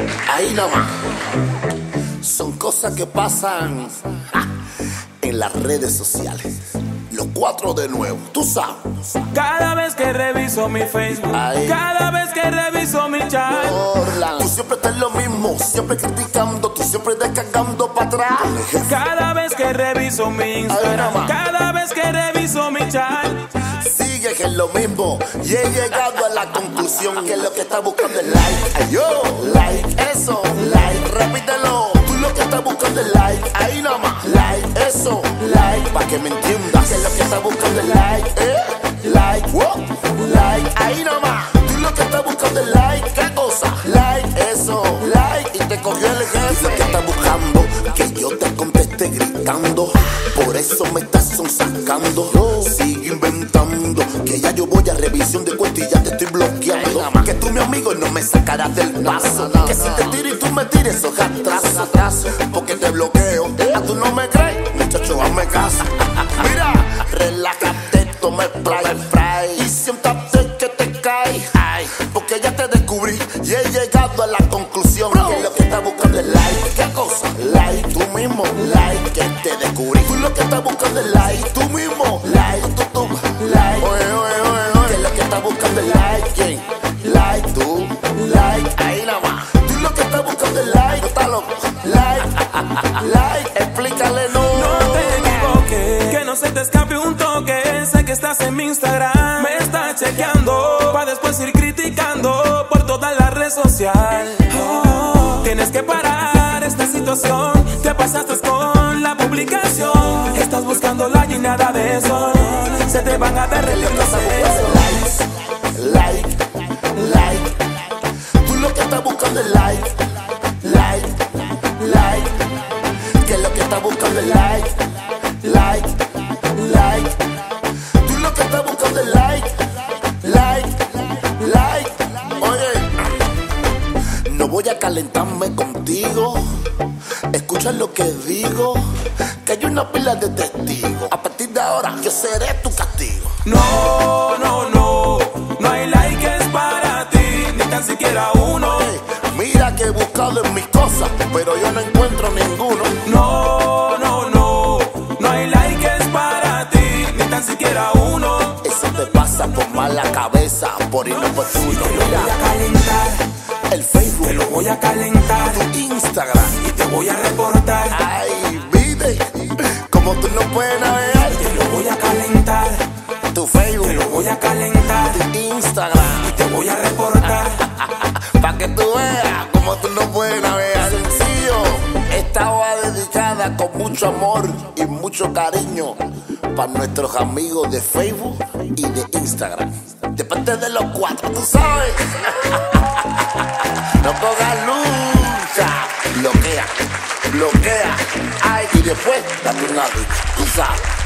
Ahí nomás. Son cosas que pasan en las redes sociales. Los cuatro de nuevo, tú sabes. Cada vez que reviso mi Facebook, Ay. cada vez que reviso mi chat, Orlan, tú siempre estás lo mismo, siempre criticando, tú siempre descargando para atrás. cada vez que reviso mi Instagram, Ay, cada vez que reviso mi chat, Sigue que es lo mismo y he llegado a la conclusión que lo que estás buscando es like. Ay, yo, like, eso, like, repítelo. Tú lo que estás buscando es like, ahí nomás, like, eso, like, pa' que me entiendas que lo que estás buscando es like, like, like, ahí nomás. Tú lo que estás buscando es like, ¿qué cosa? Like, eso, like, y te cogió el jefe. Lo que estás buscando, que yo te conteste gritando, por eso me estás sacando. Sigue inventando, que ya yo voy a revisión de cuenta y ya te estoy bloqueando. Que tú mi amigo y no me sacarás del paso. Que si te tiro y tú me tires, eso es atrás, porque te bloqueo. ¿A tú no me crees? Muchacho, hazme caso. Mira, relájate, toma spray y siéntate que te cae. Porque ya te descubrí y he llegado a la conclusión que lo que estás buscando es like. ¿Qué cosa? Like, tú mismo, like, que te descubrí. Tú lo que estás buscando es like, tú mismo, like, tú, like. Oye, que lo que estás buscando es like, ¿quién? Like, tú, like, ahí nada más. Tú lo que estás buscando es like, está loco, like, explícale no. no te equivoques, que no se te escape un toque. Sé que estás en mi Instagram, me estás chequeando, para después ir criticando por toda la red social. Tienes que parar esta situación, te pasaste con la publicación. Estás buscando like y nada de eso, se te van a derretir los sesos. Like, tú lo que estás buscando es like, que lo que estás buscando es like, tú lo que estás buscando es like. Oye, no voy a calentarme contigo, escucha lo que digo, que hay una pila de testigos. A partir de ahora yo seré tu castigo. No, no, no, no hay likes para ti, ni tan siquiera uno. Mira que he buscado en mis cosas, pero yo no encuentro ninguno. No, no, no, no hay likes para ti, ni tan siquiera uno. Eso te pasa por mala cabeza, por inoportuno. Te lo voy a calentar, El Facebook, te lo voy a calentar, tu Instagram, y te voy a reportar. ay, vide, como tú no puedes navegar. Te lo voy a calentar, Tu Facebook, te lo voy a calentar, tu Instagram, y te voy a reportar. pa' que tú veas como tú no puedes navegar. Sencillo, esta va dedicada con mucho amor y mucho cariño para nuestros amigos de Facebook y de Instagram. De parte de los cuatro, tú sabes. No pongas lucha, bloquea, ay, y después dame una ducha, tú sabes.